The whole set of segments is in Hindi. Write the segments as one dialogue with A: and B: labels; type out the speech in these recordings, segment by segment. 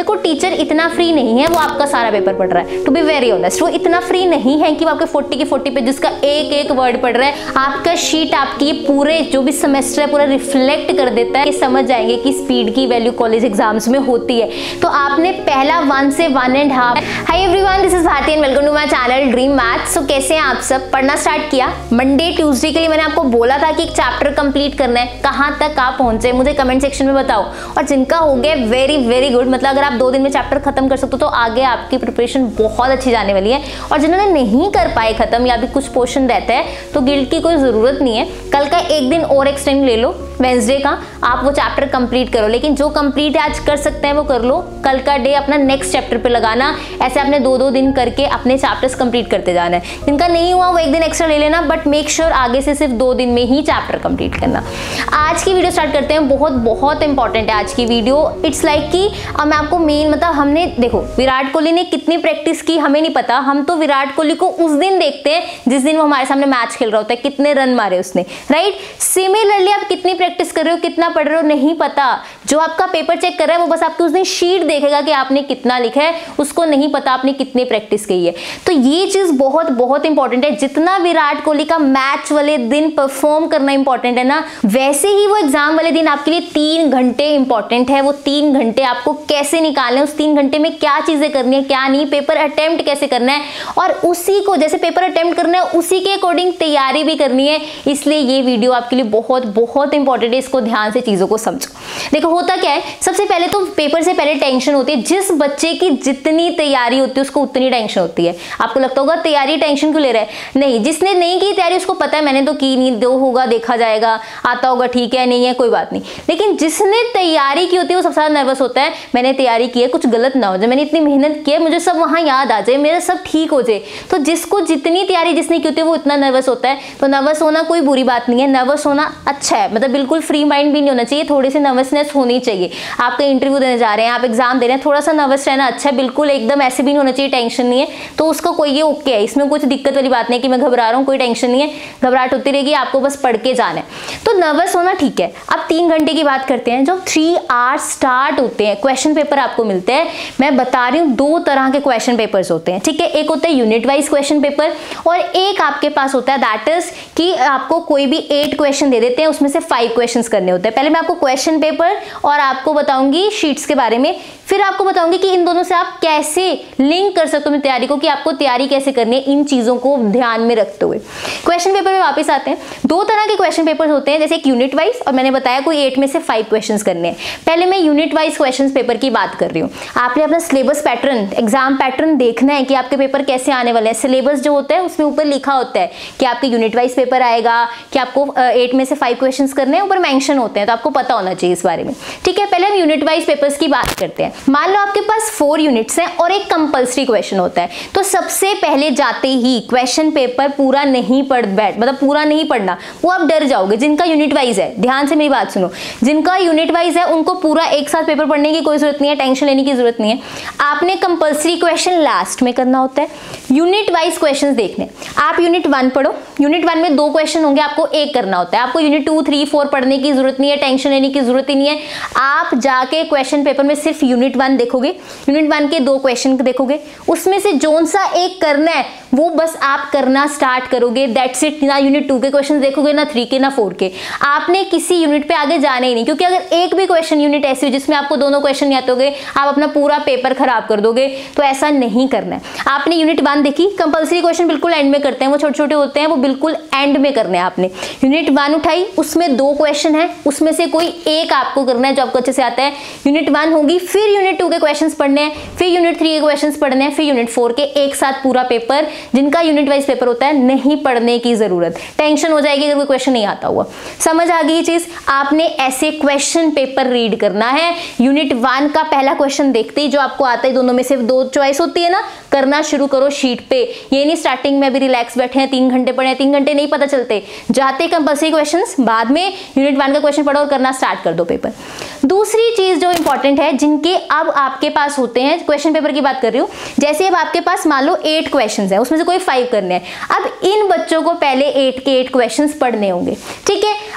A: देखो टीचर इतना फ्री नहीं है वो आपका सारा पेपर पढ़ रहा है, टू बी वेरी ऑनेस्ट। वो इतना फ्री नहीं है कि वो आपके 40 के 40 पेजेस का एक एक वर्ड पढ़ रहा है। आपका शीट आपकी पूरे जो भी सेमेस्टर है पूरा रिफ्लेक्ट कर देता है कि समझ जाएंगे कि स्पीड की वैल्यू कॉलेज एग्जाम्स में होती है। तो आपने पहला 1 से 1.5। Hi everyone, this is Bharti and welcome to my channel dream maths. So कैसे हैं आप सब? पढ़ना स्टार्ट किया? मंडे ट्यूसडे के लिए मैंने आपको बोला था कि एक चैप्टर कंप्लीट करना है। कहां तक आप पहुंचे मुझे कमेंट सेक्शन में बताओ। और जिनका हो गया वेरी गुड, मतलब अगर आप 2 दिन में चैप्टर खत्म कर सकते हो तो आगे आपकी प्रिपरेशन बहुत अच्छी जाने वाली है। और जिन्होंने नहीं कर पाए खत्म या भी कुछ पोर्शन रहता है तो गिल्ट की कोई जरूरत नहीं है। कल का एक दिन और एक्सटेंड ले लो, वेंसडे का आप वो चैप्टर कंप्लीट करो। लेकिन जो कंप्लीट आज कर सकते हैं वो कर लो, कल का डे अपना नेक्स्ट चैप्टर पे लगाना। ऐसे आपने 2-2 दिन करके अपने चैप्टर्स कंप्लीट करते जाना है। जिनका नहीं हुआ वो एक दिन एक्स्ट्रा ले लेना, बट मेक श्योर आगे से सिर्फ 2 दिन में ही चैप्टर कंप्लीट करना। आज की वीडियो स्टार्ट करते हैं। बहुत इंपॉर्टेंट है आज की वीडियो। इट्स लाइक कि मैं आपको मेन मतलब हमने देखो विराट कोहली ने कितनी प्रैक्टिस की हमें नहीं पता। हम तो विराट कोहली को उस दिन देखते हैं जिस दिन वो हमारे सामने मैच खेल रहा होता है, कितने रन मारे उसने, राइट। सिमिलरली आप कितनी प्रैक्टिस कर रहे हो, कितना पढ़ रहे हो नहीं पता। जो आपका पेपर चेक कर रहा है वो बस आपकी उस दिन शीट देखेगा कि आपने कितना लिखा है, उसको नहीं पता आपने कितनी प्रैक्टिस की है। तो ये चीज बहुत इंपॉर्टेंट है। जितना विराट कोहली का मैच वाले दिन परफॉर्म करना इंपॉर्टेंट है ना, वैसे ही वो एग्जाम वाले दिन आपके लिए 3 घंटे इंपॉर्टेंट है। वो 3 घंटे आपको कैसे निकालने, उस 3 घंटे में क्या चीजें करनी है क्या नहीं, पेपर अटेम्प्ट कैसे करना है, और उसी को जैसे पेपर अटेम्प्ट करना है उसी के अकॉर्डिंग तैयारी भी करनी है। इसलिए ये वीडियो आपके लिए बहुत इंपॉर्टेंट है। इसको ध्यान से चीजों को समझो। देखो होता क्या है, सबसे पहले तो पेपर से पहले टेंशन होती है। जिस बच्चे की जितनी तैयारी होती है उसको उतनी टेंशन होती है। आपको लगता होगा तैयारी टेंशन क्यों ले रहा है, नहीं, जिसने नहीं की तैयारी उसको पता है मैंने तो की नहीं, दो होगा देखा जाएगा, आता होगा ठीक है, नहीं है कोई बात नहीं। लेकिन जिसने तैयारी की होती है वो सबसे ज्यादा नर्वस होता है, मैंने तैयारी की है कुछ गलत ना हो जाए, मैंने इतनी मेहनत की है मुझे सब वहां याद आ जाए, मेरा सब ठीक हो जाए। तो जिसको जितनी तैयारी जिसने की होती है वो इतना नर्वस होता है। तो नर्वस होना कोई बुरी बात नहीं है, नर्वस होना अच्छा है, मतलब बिल्कुल फ्री माइंड भी नहीं होना चाहिए, थोड़ी सी नर्वसनेस होनी चाहिए। आप कहीं इंटरव्यू देने जा रहे हैं, आप एग्जाम दे रहे हैं, थोड़ा सा नर्वस रहना अच्छा है, बिल्कुल एकदम ऐसे भी नहीं होना चाहिए टेंशन नहीं है। तो उसका कोई ये ओके है, इसमें कुछ दिक्कत वाली बात नहीं है कि मैं घबरा रहा हूँ, कोई टेंशन नहीं है, घबराहट होती रहेगी, आपको बस पढ़ के जाना है। तो नर्वस होना ठीक है। अब 3 घंटे की बात करते हैं। जो 3 आवर्स स्टार्ट होते हैं, क्वेश्चन पेपर आपको मिलते हैं। मैं बता रही हूँ 2 तरह के क्वेश्चन पेपर्स होते हैं, ठीक है। एक होता है यूनिट वाइज क्वेश्चन पेपर और एक आपके पास होता है दैट इज कि आपको कोई भी 8 क्वेश्चन दे देते हैं, उसमें से 5 क्वेश्चंस करने होते हैं। पहले मैं आपको क्वेश्चन पेपर और आपको बताऊंगी शीट्स के बारे में, फिर आपको बताऊंगी कि इन दोनों से आप कैसे लिंक कर सकते हो अपनी तैयारी को, कि आपको तैयारी कैसे करनी है इन चीजों को ध्यान में रखते हुए। क्वेश्चन पेपर में वापस आते हैं। 2 तरह के क्वेश्चन पेपर होते हैं, जैसे एक यूनिट वाइज और मैंने बताया कोई 8 में से 5 क्वेश्चंस करने हैं। पहले मैं यूनिट वाइज क्वेश्चन पेपर की बात कर रही हूँ। आपने अपना सिलेबस पैटर्न, एग्जाम पैटर्न देखना है कि आपके पेपर कैसे आने वाले हैं। सिलेबस जो होता है उसमें ऊपर लिखा होता है कि आपके यूनिट वाइज पेपर आएगा, कि आपको 8 में से 5 क्वेश्चंस करने हैं, ऊपर मेंशन होते हैं, तो आपको पता होना चाहिए इस बारे में, ठीक है। पहले हम यूनिट वाइज पेपर्स की बात करते हैं। मान लो आपके पास 4 यूनिट्स हैं और एक कंपल्सरी क्वेश्चन होता है। तो सबसे पहले जाते ही क्वेश्चन पेपर पूरा नहीं मतलब पूरा नहीं पढ़ना, वो आप डर जाओगे। जिनका यूनिट वाइज है, ध्यान से मेरी बात सुनो, जिनका यूनिट वाइज है उनको पूरा एक साथ पेपर पढ़ने की कोई जरूरत नहीं है, टेंशन लेने की जरूरत नहीं है। आपने कंपल्सरी क्वेश्चन लास्ट में करना होता है। यूनिट वाइज क्वेश्चन देखने, आप यूनिट 1 पढ़ो, यूनिट 1 में 2 क्वेश्चन होंगे, आपको एक करना होता है। आपको यूनिट 2, 3, 4 पढ़ने की जरूरत नहीं है, टेंशन लेने की जरूरत ही नहीं है। आप जाके क्वेश्चन पेपर में सिर्फ यूनिट 1 देखोगे, यूनिट 1 के 2 क्वेश्चन देखोगे, उसमें से जोन सा एक करना है वो बस आप करना स्टार्ट करोगे, दैट्स इट। ना यूनिट 2 के क्वेश्चन देखोगे, ना 3 के, ना 4 के। आपने किसी यूनिट पे आगे जाना ही नहीं, क्योंकि अगर एक भी क्वेश्चन यूनिट ऐसी हो जिसमें आपको दोनों क्वेश्चन नहीं आते होंगे, आप अपना पूरा पेपर खराब कर दोगे। तो ऐसा नहीं करना है। आपने यूनिट 1 देखी, कंपल्सरी क्वेश्चन बिल्कुल एंड में करते हैं, वो छोटे छोटे होते हैं, वो बिल्कुल एंड में करने हैं। आपने यूनिट 1 उठाई, उसमें 2 क्वेश्चन है, उसमें से कोई एक आपको करना है जो आपको अच्छे से आता है। यूनिट 1 होगी, फिर यूनिट 2 के क्वेश्चन पढ़ने हैं, फिर यूनिट 3 के क्वेश्चन पढ़ने हैं, फिर यूनिट 4 के, एक साथ पूरा पेपर। जिनका यूनिट वाइज पेपर होता है नहीं पढ़ने की जरूरत, टेंशन हो जाएगी अगर कोई क्वेश्चन नहीं आता हुआ। समझ आ गई ये चीज? आपने ऐसे क्वेश्चन पेपर रीड करना है। यूनिट 1 का पहला क्वेश्चन देखते ही जो आपको आता है, दोनों में से 2 चॉइस होती है ना, करना शुरू करो शीट पे। ये नहीं स्टार्टिंग में अभी रिलैक्स बैठे हैं 3 घंटे पढ़े हैं, 3 घंटे नहीं पता चलते, जाते कंपल्सरी क्वेश्चंस, बाद में यूनिट 1 का क्वेश्चन पढ़ो और करना स्टार्ट कर दो पेपर। दूसरी चीज जो इंपॉर्टेंट है, जिनके अब आपके पास होते हैं, क्वेश्चन पेपर की बात कर रही हूं, जैसे अब आपके पास मान लो 8 क्वेश्चंस हैं, उसमें से कोई 5 करने हैं। अब इन बच्चों को पहले 8 के 8 क्वेश्चंस पढ़ने होंगे, ठीक है।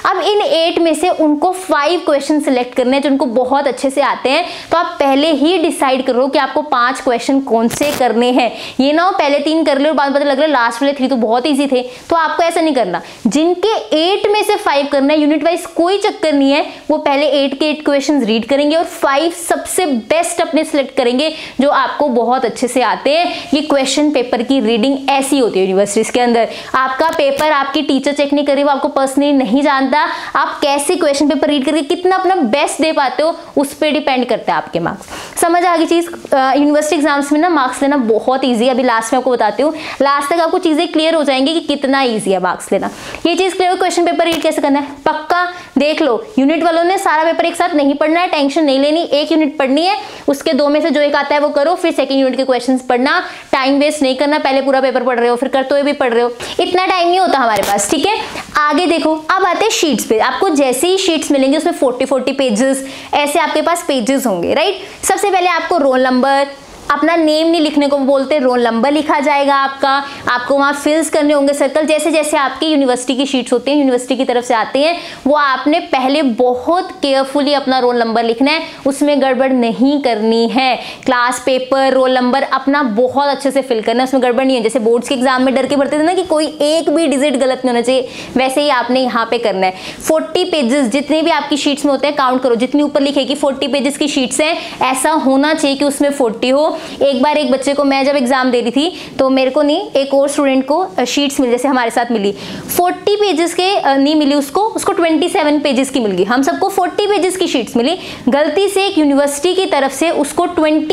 A: अब इन 8 में से उनको 5 क्वेश्चन सिलेक्ट करने हैं जो उनको बहुत अच्छे से आते हैं। तो आप पहले ही डिसाइड करो कि आपको 5 क्वेश्चन कौन से करने हैं। ये ना हो पहले 3 कर लो और बाद पता लग रहा है लास्ट वाले 3 तो बहुत ईजी थे। तो आपको ऐसा नहीं करना, जिनके 8 में से 5 करना है, यूनिट वाइज कोई चक्कर नहीं है, वो पहले 8 के 8 क्वेश्चन रीड करेंगे और 5 सबसे बेस्ट अपने सिलेक्ट करेंगे जो आपको बहुत अच्छे से आते हैं। ये क्वेश्चन पेपर की रीडिंग ऐसी होती है यूनिवर्सिटीज के अंदर। आपका पेपर आपकी टीचर चेक नहीं करे, वो आपको पर्सनली नहीं जानता। आप कैसे क्वेश्चन पेपर रीड करके कितना अपना बेस्ट दे पाते हो उस पर डिपेंड करता है आपके मार्क्स। समझ आ गई चीज? यूनिवर्सिटी एग्जाम्स में ना मार्क्स लेना बहुत ईजी है। अभी लास्ट में आपको बताती हूँ, लास्ट तक आपको चीजें क्लियर हो जाएंगी कि कितना ईजी है मार्क्स लेना। ये चीज क्लियर हो, क्वेश्चन पेपर रीड कैसे करना है पक्का देख लो। यूनिट वालों ने सारा पेपर एक साथ नहीं पढ़ना है, टेंशन नहीं लेनी। एक यूनिट पढ़नी है, उसके 2 में से जो एक आता है वो करो, फिर सेकंड यूनिट के क्वेश्चंस पढ़ना। टाइम वेस्ट नहीं करना, पहले पूरा पेपर पढ़ रहे हो फिर करते हुए भी पढ़ रहे हो, इतना टाइम नहीं होता हमारे पास, ठीक है। आगे देखो, अब आते हैं शीट्स पे। आपको जैसे ही शीट्स मिलेंगे उसमें 40 पेजेस ऐसे आपके पास पेजेस होंगे, राइट। सबसे पहले आपको रोल नंबर, अपना नेम नहीं लिखने को बोलते, रोल नंबर लिखा जाएगा आपको वहाँ फिल्स करने होंगे सर्कल। जैसे जैसे आपकी यूनिवर्सिटी की शीट्स होती हैं, यूनिवर्सिटी की तरफ से आते हैं, वो आपने पहले बहुत केयरफुली अपना रोल नंबर लिखना है, उसमें गड़बड़ नहीं करनी है। क्लास पेपर, रोल नंबर अपना बहुत अच्छे से फिल करना है, उसमें गड़बड़ नहीं है। जैसे बोर्ड्स के एग्जाम में डर के पढ़ते थे ना कि कोई एक भी डिजिट गलत नहीं होना चाहिए, वैसे ही आपने यहाँ पे करना है। 40 पेजेस जितने भी आपकी शीट्स में होते हैं काउंट करो, जितनी ऊपर लिखेगी 40 पेजेस की शीट्स हैं, ऐसा होना चाहिए कि उसमें 40 हो। एक बार एक बच्चे को, मैं जब एग्जाम दे रही थी तो मेरे को नहीं, एक और स्टूडेंट को शीट्स मिली, जैसे हमारे साथ मिली 40 पेजेस के नहीं मिली, उसको 27 पेजेस की मिल गई। हम सबको 40 पेजेस की शीट्स मिली, गलती से एक यूनिवर्सिटी की तरफ से उसको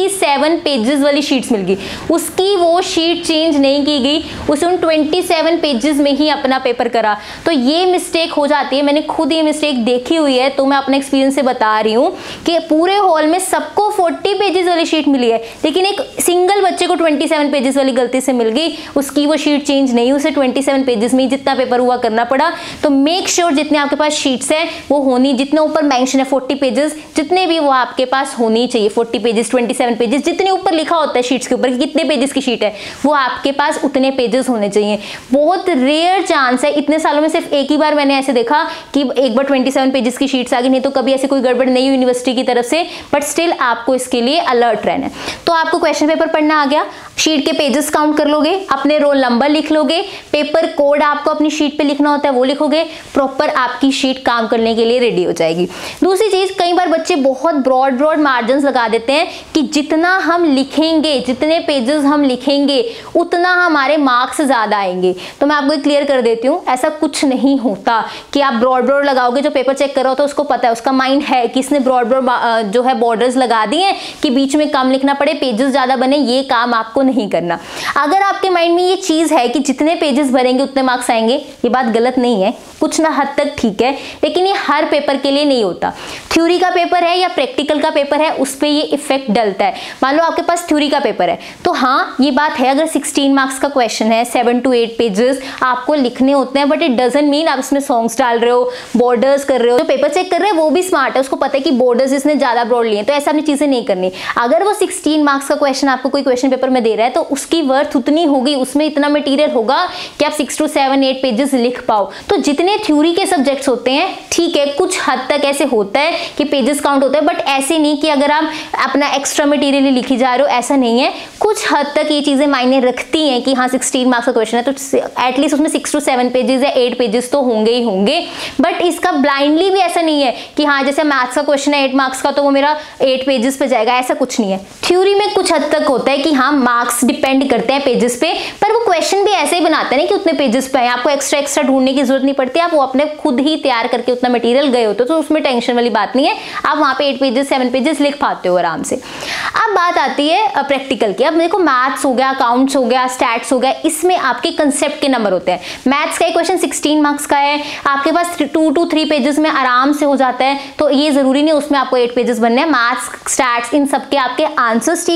A: 27 पेजेस वाली शीट्स मिल गई। उसकी वो शीट चेंज नहीं की गई, उसे उन 27 पेजेस में ही अपना पेपर करा। तो ये मिस्टेक हो जाती है, मैंने खुद ये मिस्टेक देखी हुई है, तो मैं अपने एक्सपीरियंस से बता रही हूँ कि पूरे हॉल में सबको 40 पेजेस वाली शीट मिली है, लेकिन एक सिंगल बच्चे को 27 पेजेस वाली गलती से मिल गई, उसकी वो शीट चेंज नहीं, उसे 27 पेजेस में जितना पेपर हुआ करना पड़ा। तो मेक श्योर जितने आपके पास शीट्स हैं वो होनी, जितने ऊपर मेंशन है 40 पेजेस, जितने भी वो आपके पास होनी चाहिए। 40 पेजेस, 27 पेजेस, जितने ऊपर लिखा होता है शीट्स के ऊपर कि कितने पेजेस की शीट है, वो आपके पास उतने पेजेस होने चाहिए। बहुत रेयर चांस है, इतने सालों में सिर्फ एक ही बार मैंने ऐसे देखा कि एक बार 27 पेजेस की शीट्स आ गई, नहीं तो कभी ऐसी कोई गड़बड़ नहीं यूनिवर्सिटी की तरफ से। बट स्टिल आपको इसके लिए अलर्ट रहना है। तो आपको क्वेश्चन पेपर पढ़ना आ गया, शीट के पेजेस काउंट कर लोगे, अपने रोल नंबर लिख लोगे, पेपर कोड आपको अपनी शीट पे लिखना होता है वो लिखोगे, प्रॉपर आपकी शीट काम करने के लिए रेडी हो जाएगी। दूसरी चीज, कई बार बच्चे बहुत ब्रॉड मार्जिन लगा देते हैं कि जितना हम लिखेंगे, जितने पेजेस हम लिखेंगे उतना हमारे मार्क्स ज्यादा आएंगे। तो मैं आपको क्लियर कर देती हूँ, ऐसा कुछ नहीं होता कि आप ब्रॉड लगाओगे। जो पेपर चेक कर रहा हो तो उसको पता है, उसका माइंड है कि इसने ब्रॉड जो है बॉर्डर्स लगा दिए हैं कि बीच में कम लिखना पड़े, पेजेस ज्यादा बने, ये काम आपको नहीं करना। अगर आपके माइंड में ये चीज है कि जितने पेजेस भरेंगे उतने मार्क्स आएंगे, ये बात गलत नहीं है, कुछ ना हद तक ठीक है, लेकिन ये हर पेपर के लिए नहीं होता। थ्योरी का पेपर है या प्रैक्टिकल का पेपर है, उस पर ये इफेक्ट डलता है। मान लो आपके पास थ्योरी का पेपर है तो हाँ ये बात है, अगर 16 मार्क्स का क्वेश्चन है, 7 to 8 पेजेस आपको लिखने होते हैं, बट इट डजंट मीन आप इसमें सॉन्ग्स डाल रहे हो, बॉर्डर्स कर रहे हो। जो पेपर चेक कर रहे हैं वो भी स्मार्ट है, उसको पता है कि बॉर्डर्स इसने ज्यादा ब्रॉड लिए, तो ऐसा अपनी चीजें नहीं करनी। अगर वो 16 मार्क्स का क्वेश्चन आपको कोई क्वेश्चन पेपर में दे रहा है तो उसकी वर्थ उतनी होगी, उसमें इतना मटेरियल होगा कि आप 6 to 7, 8 पेजेस लिख पाओ। तो जितने थ्योरी के सब्जेक्ट्स होते हैं, ठीक है कुछ हद तक ऐसे होता है कि पेजेस काउंट होता है, बट ऐसे नहीं कि अगर आप अपना एक्स्ट्रा मटेरियल लिखी जा रहे हो, ऐसा नहीं है। कुछ हद तक ये चीजें मायने रखती हैं कि हाँ 16 मार्क्स का क्वेश्चन है तो एटलीस्ट उसमें 6 to 7 पेजेस या 8 पेजेस तो होंगे ही होंगे। बट इसका ब्लाइंडली भी ऐसा नहीं है कि हाँ जैसे मैथ्स का क्वेश्चन है 8 मार्क्स का तो वो मेरा 8 पेजेस पे जाएगा, ऐसा कुछ नहीं है। थ्योरी में कुछ हद तक होता है कि हाँ मार्क्स डिपेंड करते हैं पेजेस पे, पर वो क्वेश्चन भी ऐसे ही बनाते हैं कि उतने पेजेस पे है, आपको एक्स्ट्रा ढूंढने की जरूरत नहीं पड़ती, आप वो अपने खुद ही तैयार करके उतना मटेरियल गए होते हो, तो उसमें टेंशन वाली बात नहीं है, आप वहां पे 8 पेजेस 7 पेजेस लिख पाते हो आराम से। अब बात आती है प्रैक्टिकल की। अब देखो मैथ्स हो गया, अकाउंट्स हो गया, स्टैट्स हो गया, इसमें आपके कंसेप्ट के नंबर होते हैं। मैथ्स का एक क्वेश्चन 16 मार्क्स का है, आपके पास 2 to 3 पेजेस में आराम से हो जाता है, तो ये जरूरी नहीं उसमें आपको 8 पेजेस बनने हैं। मैथ्स, स्टैट्स, इन सबके आपके आंसर्स ठीक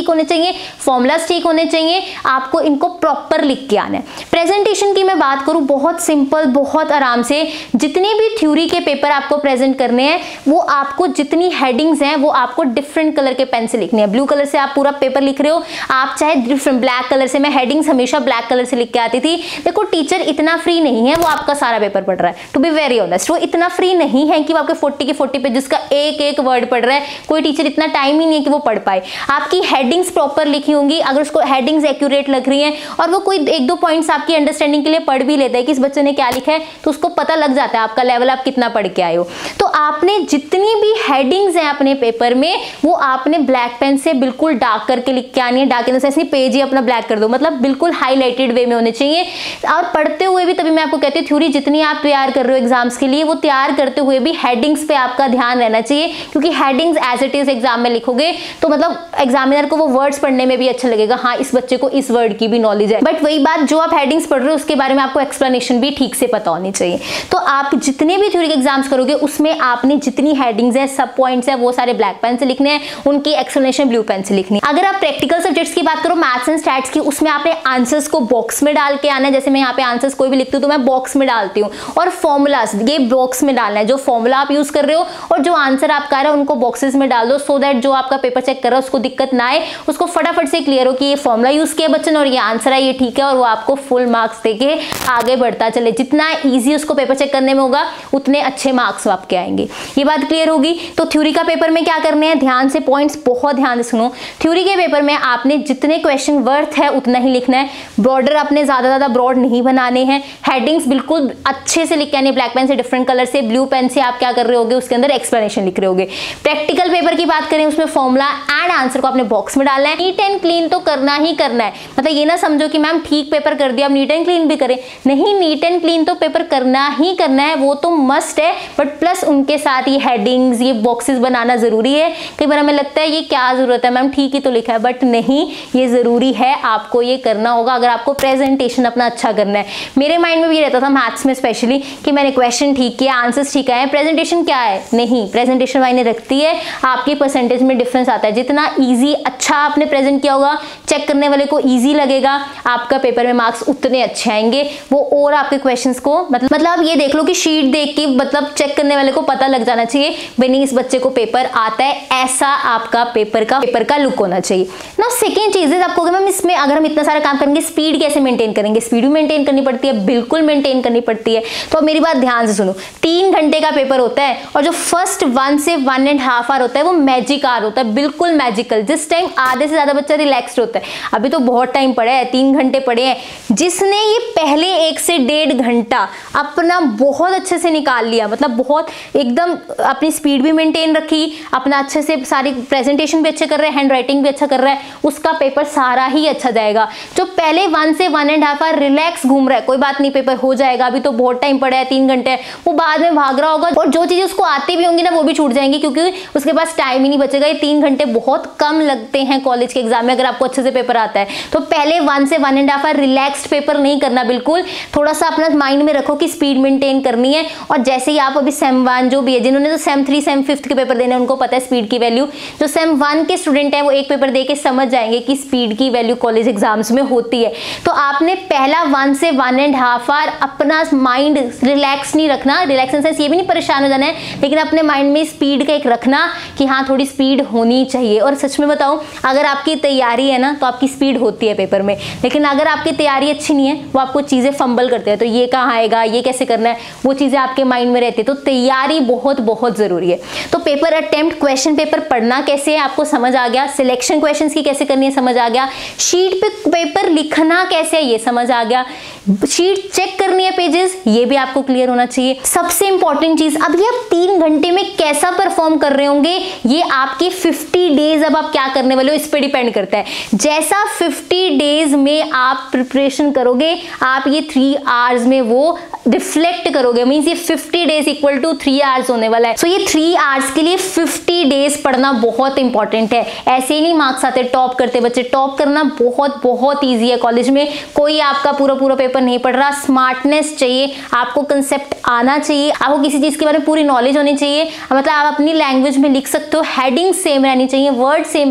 A: ठीक होने चाहिए, फॉर्मूलाज ठीक होने चाहिए, आपको इनको प्रॉपर लिख के आना है। प्रेजेंटेशन की मैं बात करूं, बहुत सिंपल, बहुत आराम से जितने भी थ्योरी के पेपर आपको प्रेजेंट करने हैं वो आपको जितनी हेडिंग्स हैं वो आपको डिफरेंट कलर के पेन से लिखनी है। ब्लू कलर से आप पूरा पेपर लिख रहे हो, आप चाहे डिफरेंट ब्लैक कलर से, मैं हेडिंग्स हमेशा ब्लैक कलर से लिख के आती थी। देखो टीचर इतना फ्री नहीं है वो आपका सारा पेपर पढ़ रहा है, टू बी वेरी ऑनेस्ट, वो इतना फ्री नहीं है कि वो आपके 40 के 40 पेजेस का एक एक वर्ड पढ़ रहा है। कोई टीचर इतना टाइम ही नहीं है कि वो पढ़ पाए। आपकी हेडिंग्स प्रॉपर लिखी होंगी, अगर उसको हेडिंग्स एक्यूरेट लग रही हैं और वो कोई एक दो पॉइंट्स आपकी अंडरस्टैंडिंग के लिए पढ़ भी लेता है कि इस बच्चे ने क्या लिखा है, तो उसको पता लग जाता है आपका लेवल, आप कितना पढ़ के आए हो। तो आपने जितनी भी हेडिंग्स हैं अपने पेपर में वो आपने ब्लैक पेन से बिल्कुल डार्क करके लिख के आनी है। डार्क इन द सेंस नहीं पेज ही अपना ब्लैक कर दो, मतलब बिल्कुल हाईलाइटेड वे में होने चाहिए। और पढ़ते हुए भी, तभी मैं आपको कहती हूँ थ्योरी जितनी आप तैयार कर रहे हो एग्जाम्स के लिए, वो तैयार करते हुए भी हेडिंग्स पे आपका ध्यान रहना चाहिए, क्योंकि headings as it is exam में लिखोगे तो मतलब एग्जामिनर को वो वर्ड्स पढ़ने में भी अच्छा लगेगा, हाँ इस बच्चे को इस वर्ड की भी नॉलेज है। बट वही बात, जो आप हेडिंग्स पढ़ रहे हो उसके बारे में आपको एक्सप्लेनेशन भी ठीक से पता होनी चाहिए। तो आप जितने भी थ्योरी के एग्जाम्स करोगे उसमें आपने जितनी हेडिंग्स है, सब पॉइंट्स है, वो सारे ब्लैक पेन से लिखने हैं, उनकी एक्सप्लेनेशन ब्लू पेन से लिखनी है। अगर आप प्रैक्टिकल सब्जेक्ट्स की बात करो, मैथ्स एंड स्टैट्स की, उसमें आपने आंसर्स को बॉक्स में डाल के आना है। जैसे मैं यहाँ पे आंसर्स कोई भी लिखती हूँ तो मैं बॉक्स में डालती हूँ, और फॉर्मूलाज ये बॉक्स में डालना है। जो फॉर्मूला आप यूज कर रहे हो और जो आंसर आप कर रहे हो उनको बॉक्सेस में डाल दो, सो दैट जो आपका पेपर चेक कर रहा है उसको दिक्कत ना आए, उसको फटाफट से क्लियर हो कि ये फॉर्मूला यूज किया बच्चे ने और ये आंसर है, ये ठीक है, और वो आपको फुल मार्क्स देके आगे बढ़ता चले। जितना ईजी उसको पेपर चेक करने में होगा उतने अच्छे मार्क्स आपके आएंगे। ये बात क्लियर होगी। तो थ्योरी का पेपर में क्या करने हैं, ध्यान से पॉइंट्स बहुत ध्यान से सुनो। थ्योरी के पेपर में आपने जितने क्वेश्चन वर्थ है उतना ही लिखना है। बॉर्डर अपने ज्यादा ब्रॉड नहीं बनाने हैं। हेडिंग्स बिल्कुल अच्छे से लिख के आने, ब्लैक पेन से, डिफरेंट कलर से, ब्लू पेन से आप क्या कर रहे होगे उसके अंदर एक्सप्लेनेशन लिख रहे होगे। प्रैक्टिकल पेपर की बात करें, उसमें फॉर्मूला एंड आंसर को आपने बॉक्स में डालना है। नीट एंड क्लीन तो करना ही करना है, मतलब ये ना समझो कि मैम ठीक पेपर कर दिया अब नीट एंड क्लीन भी करें, नहीं, नीट एंड क्लीन तो पेपर करना ही करना है, वो तो मस्ट है। बट प्लस उनके साथ ये हेडिंग्स, ये बॉक्सेस बनाना जरूरी है। कई बार हमें लगता है ये क्या जरूरत है मैम, ठीक ही तो लिखा है, बट नहीं, ये जरूरी है, आपको ये करना होगा अगर आपको प्रेजेंटेशन अपना अच्छा करना है। मेरे माइंड में भी रहता था मैथ्स में स्पेशली कि मैंने क्वेश्चन ठीक किया, आंसर्स ठीक आए, प्रेजेंटेशन क्या है, नहीं, प्रेजेंटेशन मायने रखती है, आपकी परसेंटेज में डिफरेंस आता है। जितना ईजी अच्छा आपने प्रेजेंट किया होगा, चेक करने वाले को ईजी लगेगा, आपका पेपर में मार्क्स उतने अच्छे आएंगे। वो और आपके क्वेश्चंस को मतलब आप ये देख लो कि शीट देख के मतलब चेक करने वाले को पता लग जाना चाहिए भाई इस बच्चे को पेपर आता है, ऐसा आपका पेपर का लुक होना चाहिए ना। सेकेंड चीज है, आपको मैम इसमें अगर हम इतना सारा काम करेंगे स्पीड कैसे मेंटेन करेंगे, स्पीड भी मेंटेन करनी पड़ती है, बिल्कुल मेंटेन करनी पड़ती है। तो मेरी बात ध्यान से सुनो, 3 घंटे का पेपर होता है और जो फर्स्ट 1 से 1.5 आवर होता है वो मैजिक आवर होता है, बिल्कुल मैजिकल, जिस टाइम आधे से ज्यादा बच्चा रिलैक्स्ड होता है। अभी तो बहुत टाइम पड़े है, 3 घंटे पड़े हैं, जिसने ये पहले 1 से 1.5 घंटा अपना बहुत अच्छे से निकाल लिया, मतलब बहुत एकदम अपनी स्पीड भी मेंटेन रखी, अपना अच्छे से सारी प्रेजेंटेशन भी अच्छे कर रहे हैं, हैंड राइटिंग भी अच्छा कर रहा है, उसका पेपर सारा ही अच्छा जाएगा। जो पहले 1 से 1.5 आवर रिलैक्स घूम रहा है, कोई बात नहीं पेपर हो जाएगा, अभी तो बहुत टाइम पड़ा है, 3 घंटे, वो बाद में भाग रहा होगा और जो चीजें उसको आती भी होंगी ना वो भी छूट जाएंगी, क्योंकि उसके पास टाइम ही नहीं बचेगा। ये 3 घंटे बहुत कम लगते हैं कॉलेज के एग्जाम में अगर आपको अच्छे से पेपर आता है। तो पहले 1 से 1.5 आवर रिलैक्स्ड पेपर नहीं करना, बिल्कुल थोड़ा सा अपना माइंड में रखो कि स्पीड मेंटेन करनी है। और जैसे ही आप अभी सेम 1 जो भी है, जिन्होंने तो सेम 3 सेम 5 के पेपर देने उनको पता है स्पीड की वैल्यू, जो सेम 1 के स्टूडेंट है वो एक पेपर दे के समझ जाएंगे कि स्पीड की वैल्यू कॉलेज एग्जाम्स में होती है। तो आपने पहला 1 से 1.5 आवर अपना माइंड रिलैक्स नहीं रखना, रिलैक्स इन सेंस ये भी नहीं परेशान हो जाना है, लेकिन अपने माइंड में स्पीड का एक रखना कि हाँ थोड़ी स्पीड होनी चाहिए। और सच में बताऊं, अगर आपकी तैयारी है ना तो आपकी स्पीड होती है पेपर में, लेकिन अगर आपकी तैयारी अच्छी नहीं है, वो आपको चीजें फंबल करते हैं, तो ये कहाँ आएगा, ये कैसे करना है, वो चीजें आपके माइंड में रहती है। तो तैयारी बहुत बहुत जरूरी है। तो पेपर अटेम्प्ट, क्वेश्चन पेपर पढ़ना कैसे है आपको समझ आ गया, सिलेक्शन क्वेश्चंस की कैसे करनी है समझ आ गया, शीट पे पेपर लिखना कैसे है ये समझ आ गया, शीट चेक करनी है पेजेस, ये भी आपको क्लियर होना चाहिए। सबसे इंपॉर्टेंट चीज, अब ये आप 3 घंटे में कैसा परफॉर्म कर रहे होंगे, ये आपके 50 डेज अब आप क्या करने वाले हो इस पे डिपेंड करता है। जैसा 50 डेज में आप प्रिपरेशन करोगे, आप ये 3 आवर्स में वो रिफ्लेक्ट करोगे, मींस ये 50 डेज इक्वल टू 3 आवर्स होने वाला है। सो ये 3 आवर्स के लिए 50 डेज पढ़ना बहुत इंपॉर्टेंट है। ऐसे ही नहीं मार्क्स आते टॉप करते बच्चे, टॉप करना बहुत बहुत ईजी है कॉलेज में। कोई आपका पूरा पेपर नहीं पढ़ रहा, स्मार्टनेस चाहिए, आपको कंसेप्ट आना चाहिए, आपको किसी चीज के बारे में पूरी नॉलेज होनी चाहिए, मतलब आप अपनी लैंग्वेज में लिख सकते हो, हेडिंग सेम रहनी चाहिए, वर्ड सेम रहने चाहिए,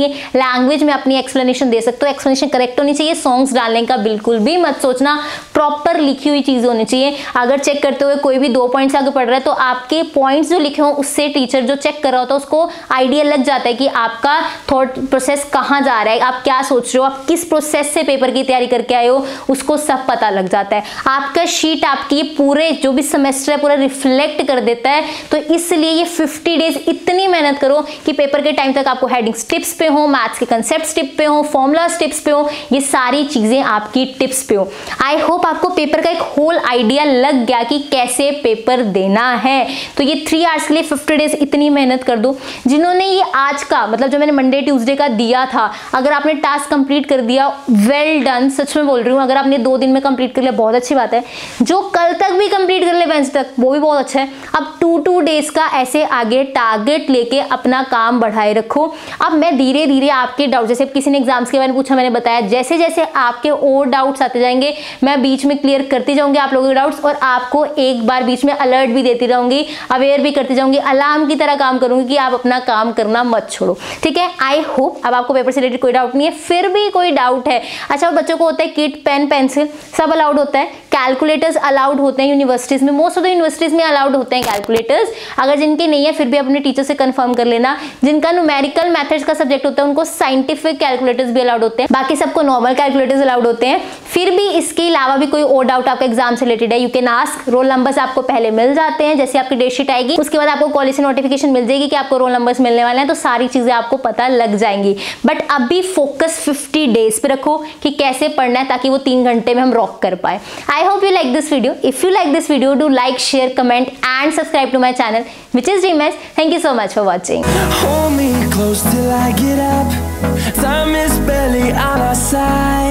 A: है, लैंग्वेज में अपनी एक्सप्लेनेशन दे सकते हो, एक्सप्लेनेशन करेक्ट होनी चाहिए, सॉन्ग्स डालने का बिल्कुल भी मत सोचना, प्रॉपर लिखी हुई चीज होनी चाहिए। अगर चेक करते हुए कोई भी 2 पॉइंट्स आगे पढ़ रहा है तो आपके पॉइंट्स जो लिखे हो उससे टीचर जो चेक कर रहा होता है उसको आइडिया लग जाता है कि आपका थॉट प्रोसेस कहाँ जा रहा है, आप क्या सोच रहे हो, आप किस प्रोसेस से पेपर की तैयारी करके आए हो, उसको सब पता लग जाता है। आपका शीट आपकी पूरे जो भी सेमेस्टर है पूरा रिफ्लेक्ट कर देता है। तो इसलिए ये 50 डेज इतनी मेहनत करो कि पेपर के टाइम तक आपको हेडिंग्स टिप्स पे हो, मैथ्स के कंसेप्ट टिप पे हो, फॉर्मूलाज टिप्स पे हो, ये सारी चीजें आपकी टिप्स पे हो। आई होप आपको पेपर का एक होल आइडिया लग गया कि कैसे पेपर देना है। तो ये 3 आवर्स के लिए 50 डेज इतनी मेहनत कर दो। जिन्होंने ये आज का मतलब जो मैंने मंडे ट्यूसडे का दिया था, अगर आपने टास्क कंप्लीट कर दिया, वेल डन, सच में बोल रही हूँ। अगर आपने 2 दिन में कंप्लीट कर लिया बहुत अच्छी बात है। जो कल तक भी कंप्लीट कर ले वेंस तक, वो भी बहुत अच्छा है। अब 2 डेज का ऐसे आगे टारगेट लेके अपना काम बढ़ाए रखो। अब मैं धीरे धीरे आपके डाउट, जैसे किसी ने एग्जाम्स के बारे में पूछा, मैंने बताया जैसे जैसे आपके और डाउट्स आते जाएंगे मैं बीच में क्लियर करती जाऊंगी आप लोगों के डाउट्स, और आपको एक बार बीच में अलर्ट भी देती रहूंगी, अवेयर भी करती जाऊंगी, अलार्म की तरह काम करूंगी कि आप अपना काम करना मत छोड़ो, ठीक है। आई होप अब आपको पेपर से रिलेटेड कोई डाउट नहीं है। फिर भी कोई डाउट है, अच्छा बच्चों को होता है किट, पेन, पेंसिल सब अलाउड होता है, कैलकुलेटर्स अलाउड होते हैं यूनिवर्सिटीज में, मोस्ट ऑफ द यूनिवर्सिटीज में अलाउड होते हैं कैलकुलेटर्स। अगर जिनके नहीं है फिर भी अपने टीचर से कंफर्म कर लेना। जिनका न्यूमेरिकल मेथड्स का सब्जेक्ट होता है उनको साइंटिफिक कैलकुलेटर्स भी अलाउड होते हैं, बाकी सबको नॉर्मल कैलकुलेटर्स अलाउड होते हैं। फिर भी इसके अलावा भी कोई और डाउट आपका एग्जाम से रिलेटेड है, you can ask. Roll numbers आपको पहले मिल जाते हैं, जैसे आपकी डेट शीट आएगी उसके बाद आपको कॉलेज से नोटिफिकेशन मिल जाएगी कि आपको रोल नंबर्स मिलने वाले हैं, तो सारी चीजें आपको पता लग जाएंगी। बट अभी फोकस 50 डेज पे रखो कि कैसे पढ़ना है ताकि वो 3 घंटे में हम रॉक कर पाए। I hope you like this video. If you like this video, do like, share, comment and subscribe to my channel which is DreamEdge. Thank you so much for watching.
B: Hold me close till I get up. Time is barely on our side.